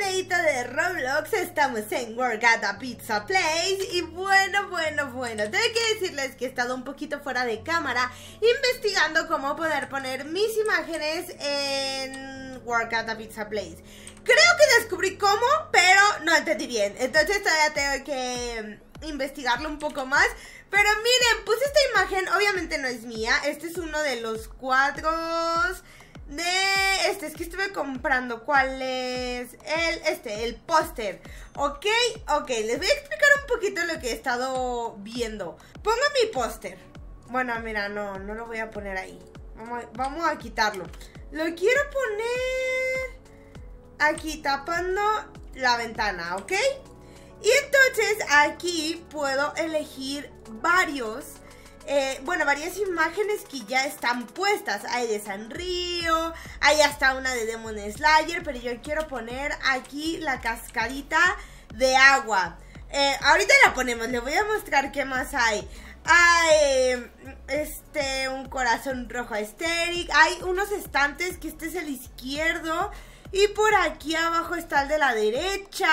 videito de Roblox, estamos en Work at a Pizza Place. Y bueno, tengo que decirles que he estado un poquito fuera de cámara investigando cómo poder poner mis imágenes en Work at a Pizza Place. Creo que descubrí cómo, pero no entendí bien, entonces todavía tengo que investigarlo un poco más. Pero miren, puse esta imagen, obviamente no es mía, este es uno de los cuadros de es que estuve comprando. ¿Cuál es? El póster. Ok, les voy a explicar un poquito lo que he estado viendo. Pongo mi póster. Bueno, mira, no lo voy a poner ahí. Vamos a quitarlo. Lo quiero poner aquí tapando la ventana, ¿ok? Y entonces aquí puedo elegir varias imágenes que ya están puestas. Hay de Sanrio, hay hasta una de Demon Slayer, pero yo quiero poner aquí la cascadita de agua. Ahorita la ponemos, les voy a mostrar qué más hay. Hay un corazón rojo aesthetic, hay unos estantes que este es el izquierdo y por aquí abajo está el de la derecha.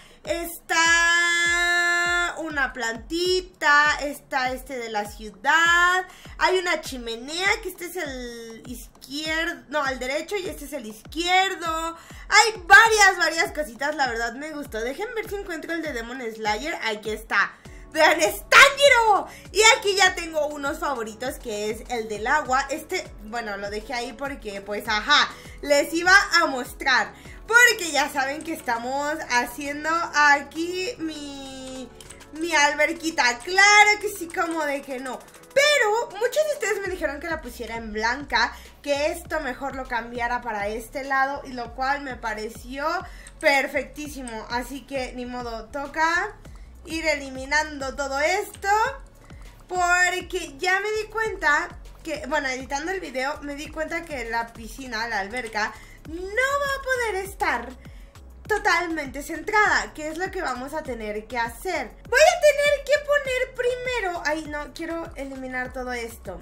Está una plantita, está de la ciudad, hay una chimenea que este es el izquierdo, no, al derecho y este es el izquierdo. Hay varias cositas, la verdad me gustó. Dejen ver si encuentro el de Demon Slayer, aquí está. Vean, es Tanjiro. Y aquí ya tengo unos favoritos que es el del agua. Bueno, lo dejé ahí porque pues les iba a mostrar. Porque ya saben que estamos haciendo aquí mi alberquita. Claro que sí, como de que no. Pero muchos de ustedes me dijeron que la pusiera en blanca, que esto mejor lo cambiara para este lado, y lo cual me pareció perfectísimo. Así que ni modo, toca ir eliminando todo esto, porque ya me di cuenta que, bueno, editando el video me di cuenta que la piscina, la alberca, no va a poder estar totalmente centrada, que es lo que vamos a tener que hacer. Voy a tener que poner primero, ay no, quiero eliminar todo esto,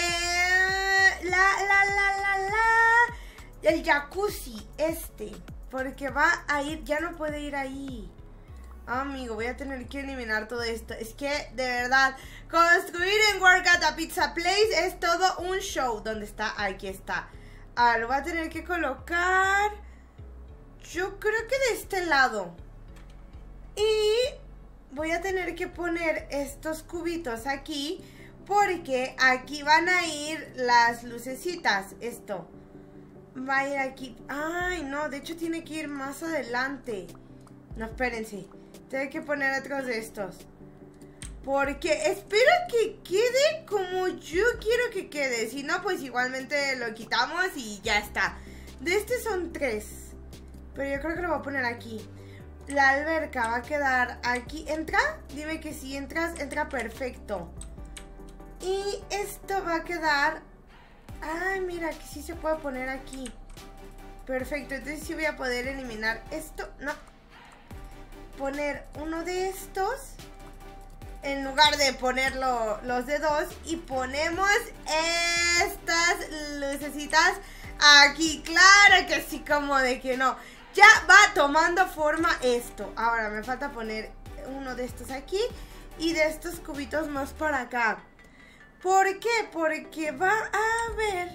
el jacuzzi porque va a ir, ya no puede ir ahí. Amigo, voy a tener que eliminar todo esto. Es que, de verdad, construir en Work at a Pizza Place es todo un show. ¿Dónde está? Aquí está. Ahora lo voy a tener que colocar, yo creo que de este lado. Y voy a tener que poner estos cubitos aquí, porque aquí van a ir las lucecitas. Esto va a ir aquí. Ay, no, de hecho tiene que ir más adelante. No, espérense. Tengo que poner otros de estos, porque espero que quede como yo quiero que quede. Si no, pues igualmente lo quitamos y ya está. De este son 3, pero yo creo que lo voy a poner aquí. La alberca va a quedar aquí. ¿Entra? Dime que si entras, entra perfecto. Y esto va a quedar... Ay, mira, que sí se puede poner aquí. Perfecto, entonces sí voy a poder eliminar esto. No. Poner uno de estos en lugar de poner los de 2, y ponemos estas lucecitas aquí. Claro que sí, como de que no. Ya va tomando forma esto. Ahora me falta poner uno de estos aquí y de estos cubitos más por acá. ¿Por qué? Porque va a haber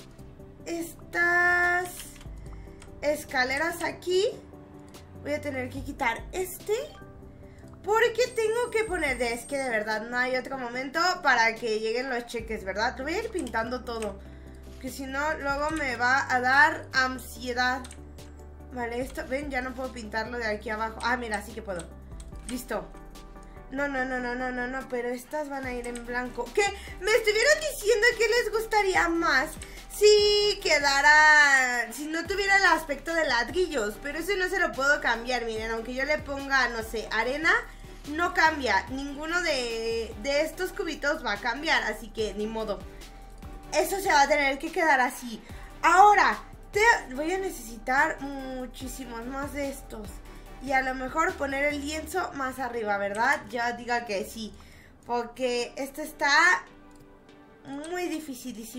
estas escaleras aquí. Voy a tener que quitar porque tengo que poner, es que de verdad no hay otro momento para que lleguen los cheques, ¿verdad? Lo voy a ir pintando todo, que si no luego me va a dar ansiedad. Vale, esto, ven, ya no puedo pintarlo de aquí abajo. Ah, mira, sí que puedo. Listo. No, pero estas van a ir en blanco. ¿Qué? Me estuvieron diciendo que les gustaría más si quedara, si no tuviera el aspecto de ladrillos, pero eso no se lo puedo cambiar. Miren, aunque yo le ponga, no sé, arena, no cambia. Ninguno de estos cubitos va a cambiar, así que ni modo. Eso se va a tener que quedar así. Ahora, voy a necesitar muchísimos más de estos. Y a lo mejor poner el lienzo más arriba, ¿verdad? Ya diga que sí, porque esto está muy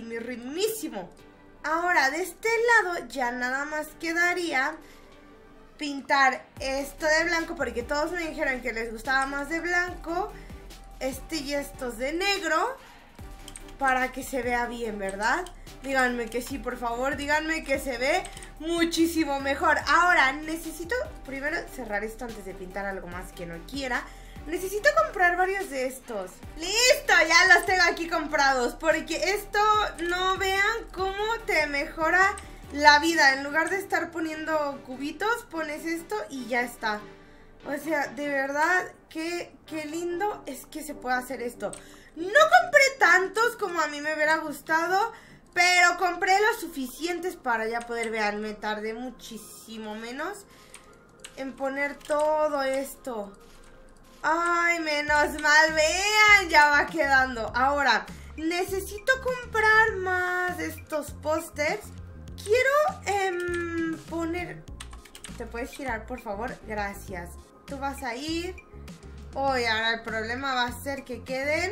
dificilísimo. Ahora, de este lado ya nada más quedaría pintar esto de blanco porque todos me dijeron que les gustaba más de blanco. Y estos de negro para que se vea bien, ¿verdad? Díganme que sí, por favor, díganme que se ve muchísimo mejor. Ahora, necesito primero cerrar esto antes de pintar algo más que no quiera. Necesito comprar varios de estos. ¡Listo! Ya los tengo aquí comprados. Porque esto, no vean cómo te mejora la vida. En lugar de estar poniendo cubitos, pones esto y ya está. O sea, de verdad, qué lindo es que se pueda hacer esto. No compré tantos como a mí me hubiera gustado, pero compré los suficientes para ya poder, vean, me tardé muchísimo menos en poner todo esto. Ay, menos mal, vean, ya va quedando. Ahora, necesito comprar más de estos pósters. Quiero poner... ¿Te puedes girar, por favor? Gracias. Tú vas a ir. Hoy ahora el problema va a ser que queden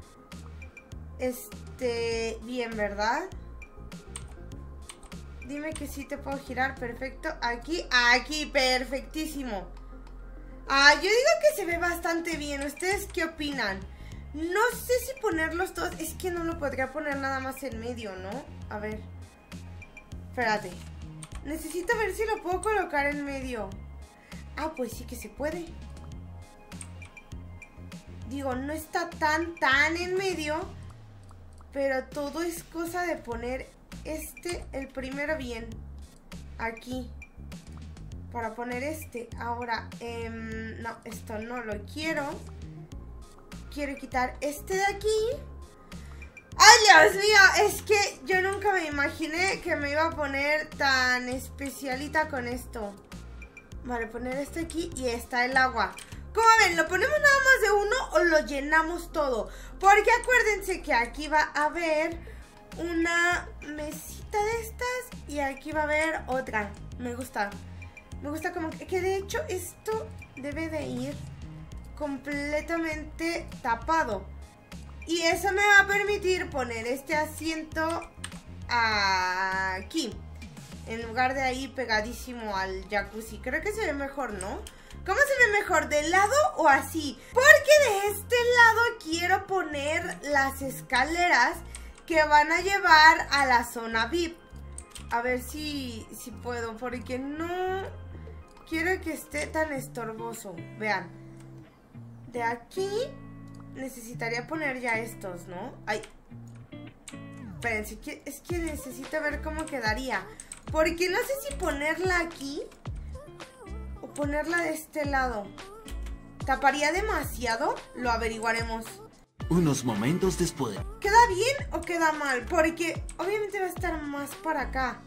bien, ¿verdad? Dime que sí te puedo girar. Perfecto. Aquí, perfectísimo. Yo digo que se ve bastante bien. ¿Ustedes qué opinan? No sé si ponerlos todos. Es que no lo podría poner nada más en medio, ¿no? A ver. Espérate. Necesito ver si lo puedo colocar en medio. Pues sí que se puede. Digo, no está tan en medio, pero todo es cosa de poner el primero bien. Aquí. Para poner Ahora, no, esto no lo quiero. Quiero quitar de aquí. ¡Ay, Dios mío! Es que yo nunca me imaginé que me iba a poner tan especialita con esto. Vale, poner aquí y está el agua. ¿Cómo ven? ¿Lo ponemos nada más de uno o lo llenamos todo? Porque acuérdense que aquí va a haber una mesita de estas y aquí va a haber otra. Me gusta. Me gusta como que de hecho esto debe de ir completamente tapado. Y eso me va a permitir poner este asiento aquí. En lugar de ahí pegadísimo al jacuzzi. Creo que se ve mejor, ¿no? ¿Cómo se ve mejor? ¿De lado o así? Porque de este lado quiero poner las escaleras que van a llevar a la zona VIP. A ver si puedo, porque no quiero que esté tan estorboso. Vean. De aquí necesitaría poner ya estos, ¿no? Ay. Espérense, es que necesito ver cómo quedaría. Porque no sé si ponerla aquí o ponerla de este lado. ¿Taparía demasiado? Lo averiguaremos. Unos momentos después. ¿Queda bien o queda mal? Porque obviamente va a estar más para acá.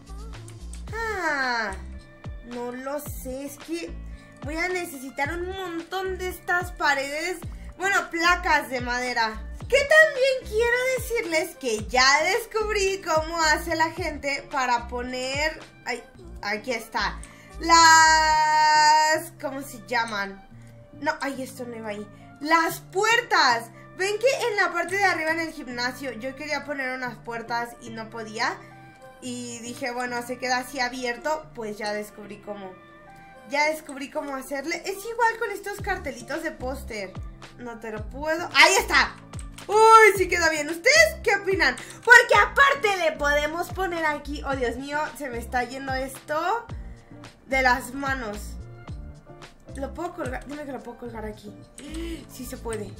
No lo sé. Es que voy a necesitar un montón de estas paredes. Bueno, placas de madera. Que también quiero decirles que ya descubrí cómo hace la gente para poner... Ay, aquí está. Las... ¿Cómo se llaman? No, ay, esto no iba ahí. Las puertas. ¿Ven que en la parte de arriba en el gimnasio yo quería poner unas puertas y no podía? Y dije, bueno, se queda así abierto. Pues ya descubrí cómo. Ya descubrí cómo hacerle. Es igual con estos cartelitos de póster. No te lo puedo... ¡Ahí está! ¡Uy, sí queda bien! ¿Ustedes qué opinan? Porque aparte le podemos poner aquí... ¡Oh, Dios mío! Se me está yendo esto de las manos. ¿Lo puedo colgar? Dime que lo puedo colgar aquí. Sí se puede.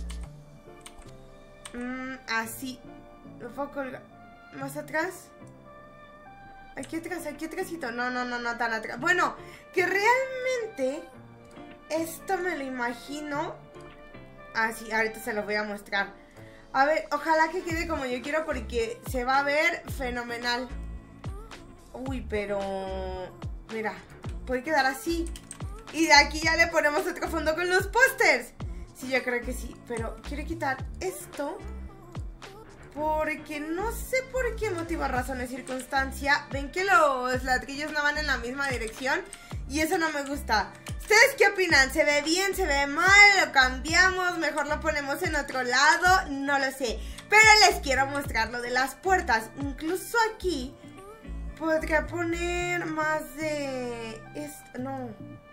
Así. ¿Lo puedo colgar? ¿Más atrás? Aquí atrásito. No, tan atrás. Bueno, que realmente esto me lo imagino. Sí, ahorita se lo voy a mostrar. A ver, ojalá que quede como yo quiero porque se va a ver fenomenal. Uy, pero... Mira, puede quedar así. Y de aquí ya le ponemos otro fondo con los pósters. Sí, yo creo que sí. Pero quiero quitar esto porque no sé por qué motivo, razón o circunstancia. Ven que los ladrillos no van en la misma dirección y eso no me gusta. ¿Ustedes qué opinan? ¿Se ve bien? ¿Se ve mal? ¿Lo cambiamos? ¿Mejor lo ponemos en otro lado? No lo sé. Pero les quiero mostrar lo de las puertas. Incluso aquí podría poner más de... No.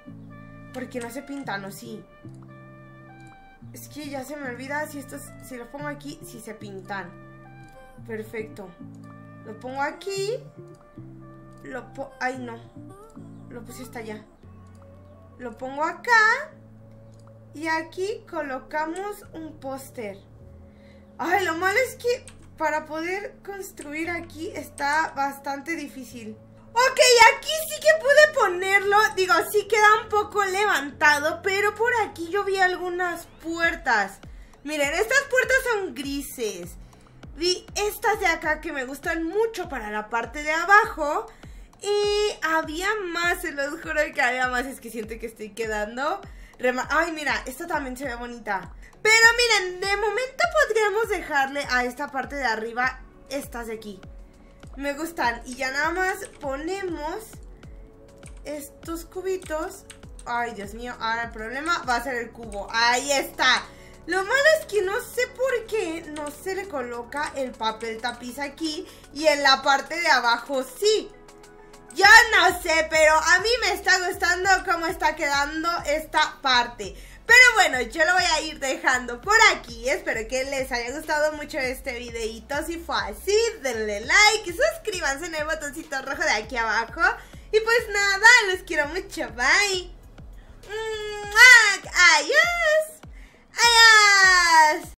Porque no se pintan, ¿o sí? Es que ya se me olvida si estos, si los pongo aquí, si se pintan. Perfecto. Lo pongo aquí. Ay, no. Lo puse hasta allá. Lo pongo acá. Y aquí colocamos un póster. Ay, lo malo es que para poder construir aquí está bastante difícil. Ok, aquí sí que pude ponerlo. Digo, sí queda un poco levantado, pero por aquí yo vi algunas puertas. Miren, estas puertas son grises. Vi estas de acá que me gustan mucho para la parte de abajo. Y había más, se los juro que había más. Es que siento que estoy quedando... Ay, mira, esta también se ve bonita. Pero miren, de momento podríamos dejarle a esta parte de arriba estas de aquí. Me gustan. Y ya nada más ponemos estos cubitos. Ay, Dios mío, ahora el problema va a ser el cubo. Ahí está. Lo malo es que no sé por qué no se le coloca el papel tapiz aquí y en la parte de abajo sí. Yo no sé, pero a mí me está gustando cómo está quedando esta parte. Pero bueno, yo lo voy a ir dejando por aquí. Espero que les haya gustado mucho este videito. Si fue así, denle like y suscríbanse en el botoncito rojo de aquí abajo. Y pues nada, los quiero mucho. Bye. Adiós. Adiós.